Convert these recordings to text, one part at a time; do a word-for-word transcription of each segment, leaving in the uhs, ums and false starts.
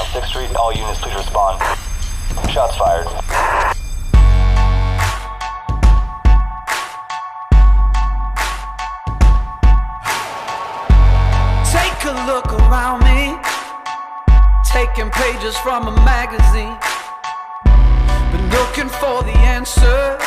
sixth Street, all units please respond. Shots fired. Take a look around me, taking pages from a magazine. Been looking for the answers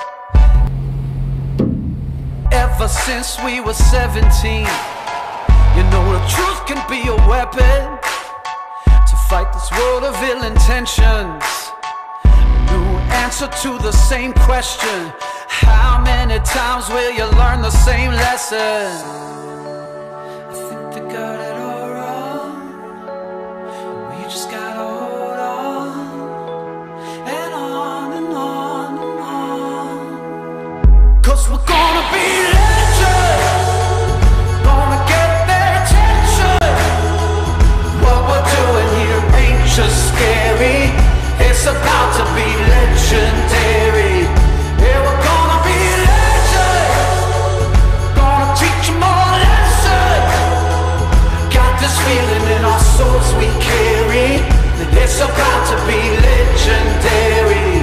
ever since we were seventeen. You know the truth can be a weapon to fight this world of ill intentions. New answer to the same question: how many times will you learn the same lesson? I think they got it all wrong. We just gotta hold on, and on and on and on. 'Cause we're gonna be legends, gonna get their attention. What we're doing here ain't just scary, it's about to be legendary. Yeah, we're gonna be legends, gonna teach them all a lesson. Got this feeling in our souls we carry, that it's about to be legendary.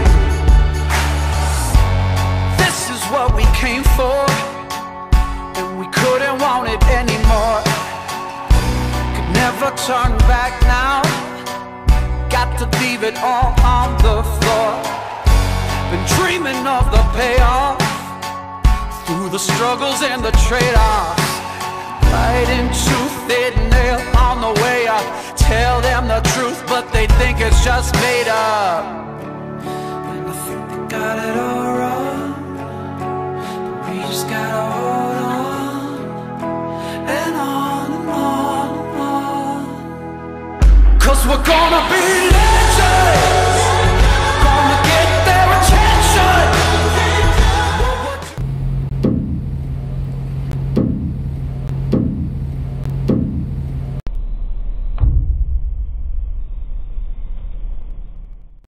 This is what we came for, and we couldn't want it anymore. Could never turn back now, got to leave it all on the floor. Been dreaming of the payoff, through the struggles and the trade-offs. Fighting tooth and nail on the way up. Tell them the truth, but they think it's just made up. And I think they got it all wrong, but we just gotta hold on, and on and on and on. 'Cause we're gonna be late.